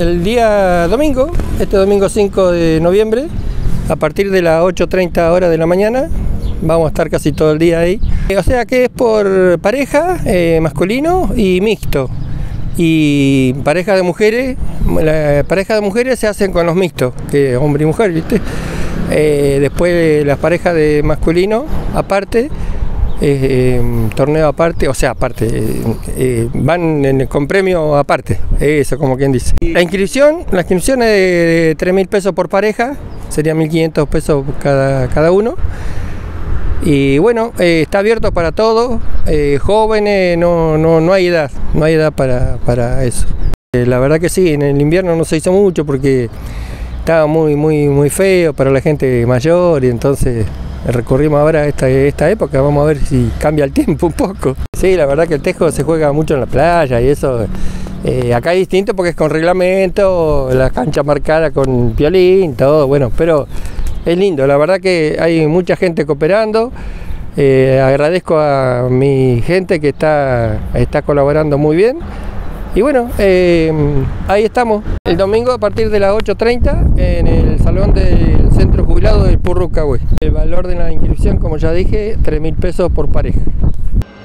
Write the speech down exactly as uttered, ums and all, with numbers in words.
el día domingo, este domingo cinco de noviembre, a partir de las ocho treinta horas de la mañana, vamos a estar casi todo el día ahí. O sea que es por pareja, eh, masculino y mixto. Y pareja de mujeres, la pareja de mujeres se hacen con los mixtos, que hombre y mujer, ¿viste? Eh, después las parejas de masculino, aparte, eh, eh, torneo aparte, o sea, aparte, eh, eh, van en, con premio aparte, eso como quien dice. La inscripción, la inscripción es de tres mil pesos por pareja, serían mil quinientos pesos cada, cada uno. Y bueno, eh, está abierto para todos, eh, jóvenes, no, no, no hay edad, no hay edad para, para eso. Eh, la verdad que sí, en el invierno no se hizo mucho porque estaba muy, muy, muy feo para la gente mayor y entonces recurrimos ahora a esta, esta época, vamos a ver si cambia el tiempo un poco. Sí, la verdad que el tejo se juega mucho en la playa y eso. Eh, acá es distinto porque es con reglamento, la cancha marcada con violín, todo, bueno, pero es lindo, la verdad que hay mucha gente cooperando. Eh, agradezco a mi gente que está, está colaborando muy bien. Y bueno, eh, ahí estamos. El domingo a partir de las ocho treinta en el salón del centro jubilado del Purrucahue. El valor de la inscripción, como ya dije, tres mil pesos por pareja.